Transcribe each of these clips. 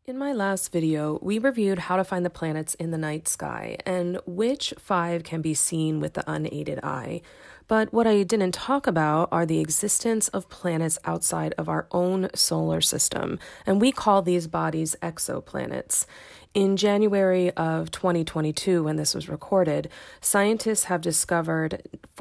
In my last video, we reviewed how to find the planets in the night sky and which 5 can be seen with the unaided eye. But what I didn't talk about are the existence of planets outside of our own solar system, and we call these bodies exoplanets. In January of 2022, when this was recorded, scientists have discovered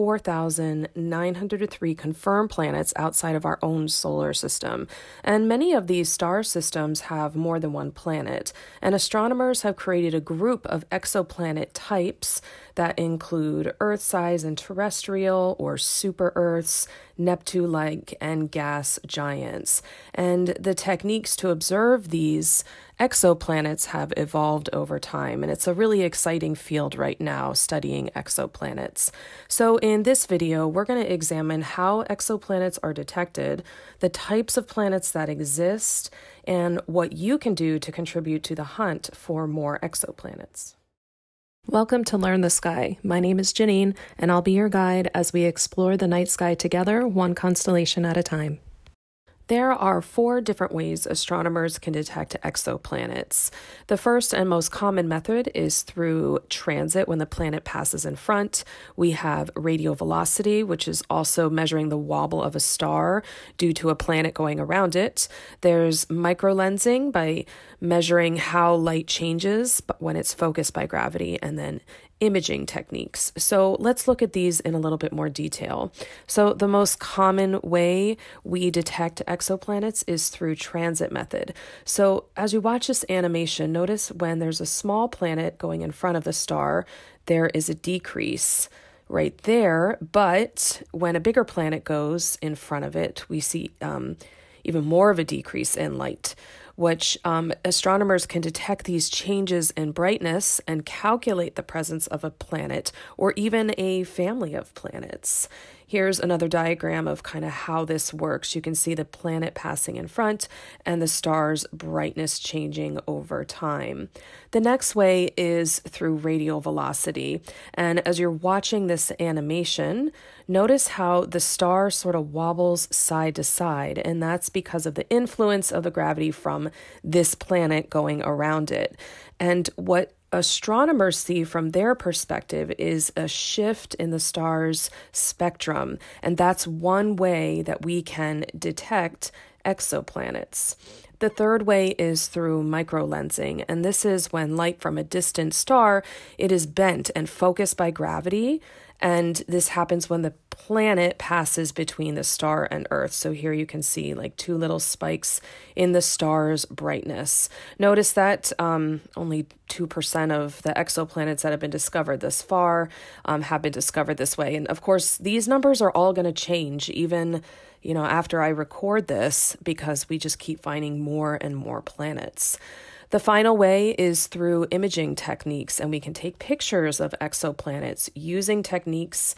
4,903 confirmed planets outside of our own solar system. And many of these star systems have more than one planet. And astronomers have created a group of exoplanet types that include Earth-size and terrestrial or super-Earths, Neptune-like, and gas giants. And the techniques to observe these exoplanets have evolved over time, and it's a really exciting field right now studying exoplanets. So in this video, we're going to examine how exoplanets are detected, the types of planets that exist, and what you can do to contribute to the hunt for more exoplanets. Welcome to Learn the Sky. My name is Janine, and I'll be your guide as we explore the night sky together, one constellation at a time. There are 4 different ways astronomers can detect exoplanets. The first and most common method is through transit when the planet passes in front. We have radial velocity, which is also measuring the wobble of a star due to a planet going around it. There's microlensing by measuring how light changes when it's focused by gravity, and then imaging techniques. So let's look at these in a little bit more detail. So the most common way we detect exoplanets is through transit method. So as you watch this animation, notice when there's a small planet going in front of the star, there is a decrease right there. But when a bigger planet goes in front of it, we see even more of a decrease in light, which astronomers can detect these changes in brightness and calculate the presence of a planet or even a family of planets. Here's another diagram of kind of how this works. You can see the planet passing in front and the star's brightness changing over time. The next way is through radial velocity. And as you're watching this animation, notice how the star sort of wobbles side to side, and that's because of the influence of the gravity from this planet going around it. And what astronomers see from their perspective is a shift in the star's spectrum, and that's one way that we can detect exoplanets. The third way is through microlensing, and this is when light from a distant star, it is bent and focused by gravity, and this happens when the planet passes between the star and Earth. So here you can see like 2 little spikes in the star's brightness. Notice that only 2% of the exoplanets that have been discovered thus far have been discovered this way. And of course, these numbers are all going to change even after I record this, because we just keep finding more and more planets. The final way is through imaging techniques, and we can take pictures of exoplanets using techniques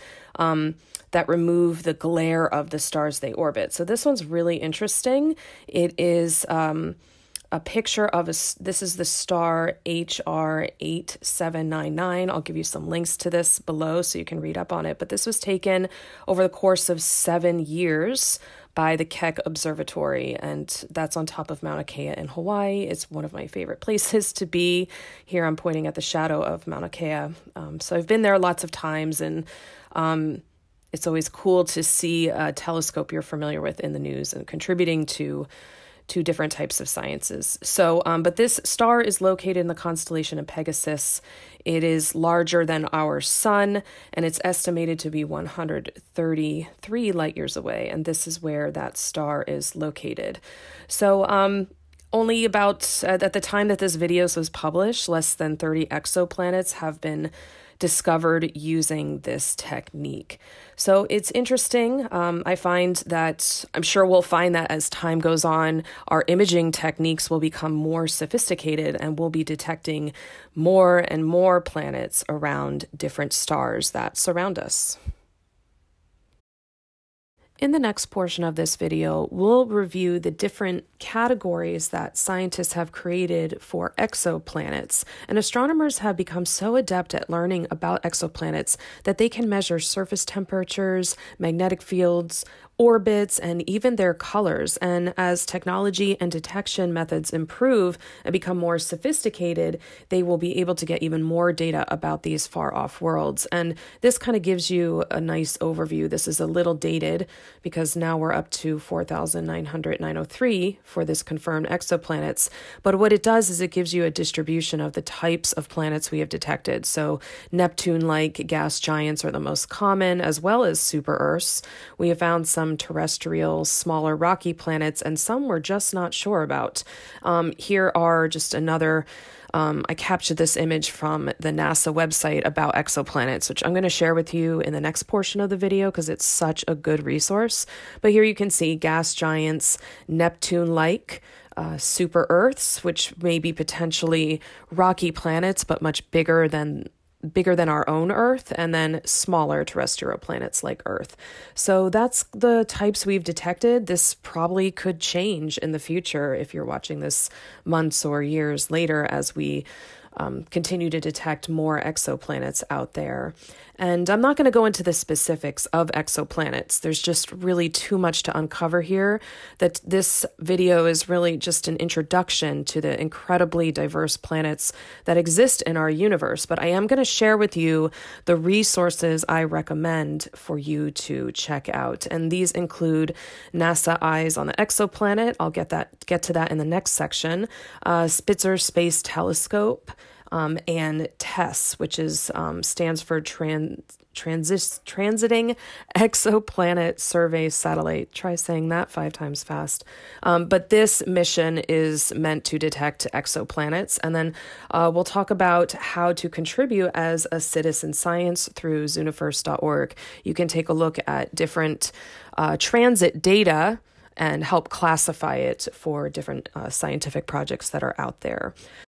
that remove the glare of the stars they orbit. So this one's really interesting. It is a picture of this is the star HR 8799. I'll give you some links to this below so you can read up on it. But this was taken over the course of 7 years by the Keck Observatory, and that's on top of Mauna Kea in Hawaii. It's one of my favorite places to be. Here I'm pointing at the shadow of Mauna Kea. So I've been there lots of times, and it's always cool to see a telescope you're familiar with in the news and contributing to different types of sciences. So, but this star is located in the constellation of Pegasus. It is larger than our sun, and it's estimated to be 133 light years away. And this is where that star is located. So, only about, at the time that this video was published, less than 30 exoplanets have been discovered using this technique. So it's interesting. I find that, I'm sure we'll find that as time goes on, our imaging techniques will become more sophisticated, and we'll be detecting more and more planets around different stars that surround us. In the next portion of this video, we'll review the different categories that scientists have created for exoplanets. And astronomers have become so adept at learning about exoplanets that they can measure surface temperatures, magnetic fields, orbits, and even their colors. And as technology and detection methods improve and become more sophisticated, they will be able to get even more data about these far-off worlds. And this kind of gives you a nice overview. This is a little dated because now we're up to 4,903 for this confirmed exoplanets. But what it does is it gives you a distribution of the types of planets we have detected. So Neptune-like gas giants are the most common, as well as super-Earths. We have found some terrestrial, smaller rocky planets, and some we're just not sure about. Here are just another I captured this image from the NASA website about exoplanets, which I'm going to share with you in the next portion of the video because it's such a good resource. But here you can see gas giants, Neptune-like, super Earths, which may be potentially rocky planets, but much bigger than our own Earth, and then smaller terrestrial planets like Earth. So that's the types we've detected. This probably could change in the future if you're watching this months or years later as we continue to detect more exoplanets out there. And I'm not going to go into the specifics of exoplanets. There's just really too much to uncover here. That this video is really just an introduction to the incredibly diverse planets that exist in our universe. But I am going to share with you the resources I recommend for you to check out. And these include NASA Eyes on the Exoplanet. I'll get to that in the next section. Spitzer Space Telescope. And TESS, which is stands for Transiting Exoplanet Survey Satellite. Try saying that 5 times fast. But this mission is meant to detect exoplanets. And then we'll talk about how to contribute as a citizen science through zooniverse.org. You can take a look at different transit data and help classify it for different scientific projects that are out there.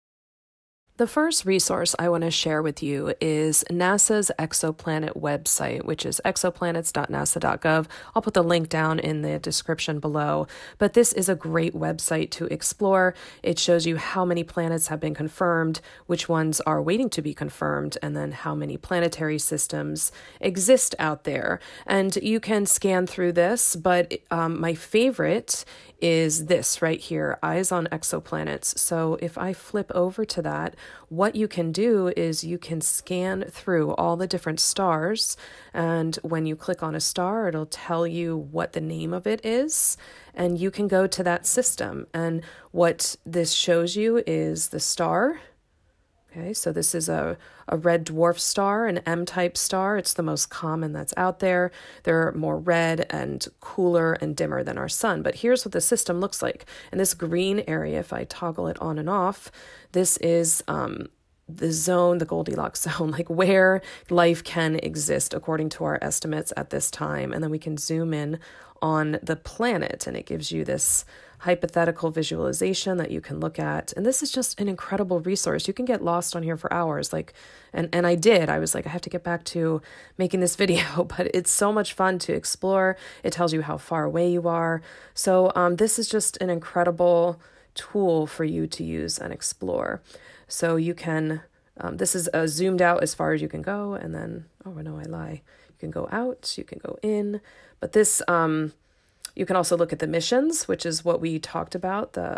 The first resource I want to share with you is NASA's exoplanet website, which is exoplanets.nasa.gov. I'll put the link down in the description below, but this is a great website to explore. It shows you how many planets have been confirmed, which ones are waiting to be confirmed, and then how many planetary systems exist out there. And you can scan through this, but my favorite is this right here, Eyes on Exoplanets. So if I flip over to that, what you can do is you can scan through all the different stars, and when you click on a star, it'll tell you what the name of it is, and you can go to that system. And what this shows you is the star. Okay, so this is a red dwarf star, an M-type star. It's the most common that's out there. They're more red and cooler and dimmer than our sun. But here's what the system looks like. And this green area, if I toggle it on and off, this is the zone, the Goldilocks zone, like where life can exist according to our estimates at this time. And then we can zoom in on the planet, and it gives you this hypothetical visualization that you can look at. And this is just an incredible resource. You can get lost on here for hours. And I did. I was like, I have to get back to making this video, but it's so much fun to explore. It tells you how far away you are. So this is just an incredible tool for you to use and explore. So you can, this is zoomed out as far as you can go. And then, oh no, I lie. You can go out, you can go in, but this, you can also look at the missions, which is what we talked about, the,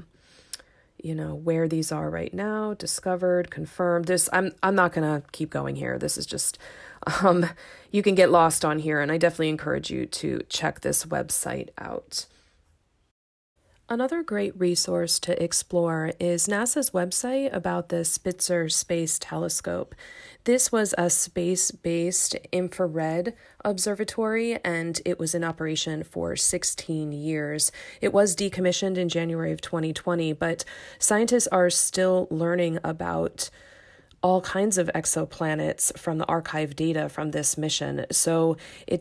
where these are right now, discovered, confirmed. I'm not going to keep going here. This is just, you can get lost on here, and I definitely encourage you to check this website out. Another great resource to explore is NASA's website about the Spitzer Space Telescope. This was a space-based infrared observatory, and it was in operation for 16 years. It was decommissioned in January of 2020, but scientists are still learning about all kinds of exoplanets from the archive data from this mission. So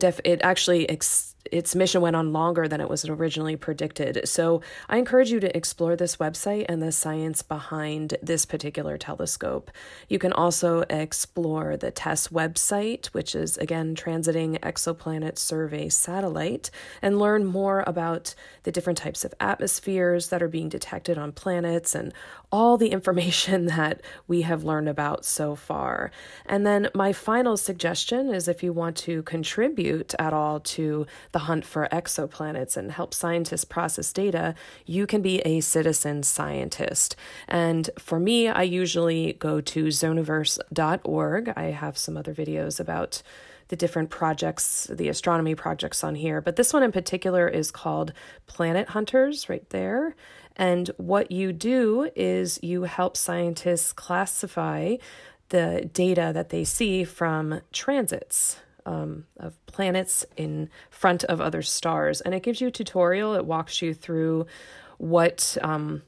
its mission went on longer than it was originally predicted. So I encourage you to explore this website and the science behind this particular telescope. You can also explore the TESS website, which is, again, Transiting Exoplanet Survey Satellite, and learn more about the different types of atmospheres that are being detected on planets and all the information that we have learned about so far. And then my final suggestion is if you want to contribute at all to the hunt for exoplanets and help scientists process data, you can be a citizen scientist. And for me, I usually go to zooniverse.org. I have some other videos about the different projects, the astronomy projects on here, but this one in particular is called Planet Hunters right there. And what you do is you help scientists classify the data that they see from transits of planets in front of other stars. And it gives you a tutorial. It walks you through what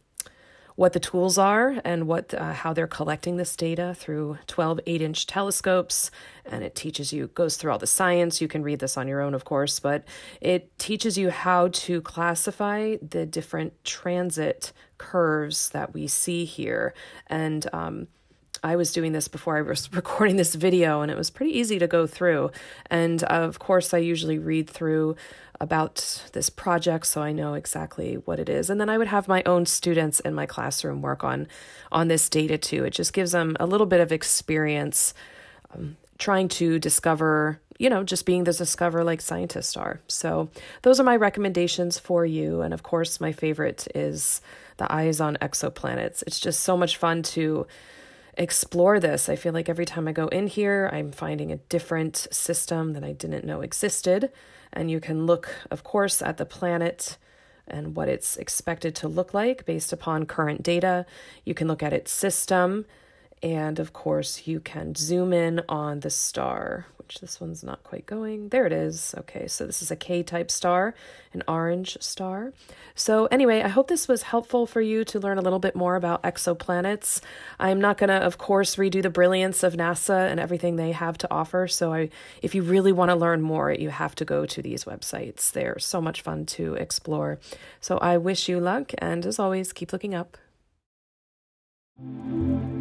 the tools are and how they're collecting this data through 12 8-inch telescopes. And it teaches you, goes through all the science. You can read this on your own, of course, but it teaches you how to classify the different transit curves that we see here. And I was doing this before I was recording this video, and it was pretty easy to go through. And of course, I usually read through about this project so I know exactly what it is. And then I would have my own students in my classroom work on this data too. It just gives them a little bit of experience trying to discover, just being the discoverer like scientists are. So those are my recommendations for you. And of course, my favorite is the Eyes on Exoplanets. It's just so much fun to explore this. I feel like every time I go in here, I'm finding a different system that I didn't know existed. And you can look, of course, at the planet and what it's expected to look like based upon current data. You can look at its system. And of course, you can zoom in on the star, which this one's not quite going. There it is. Okay, so this is a K-type star, an orange star. So anyway, I hope this was helpful for you to learn a little bit more about exoplanets. I'm not going to, of course, redo the brilliance of NASA and everything they have to offer. So if you really want to learn more, you have to go to these websites. They're so much fun to explore. So I wish you luck, and as always, keep looking up.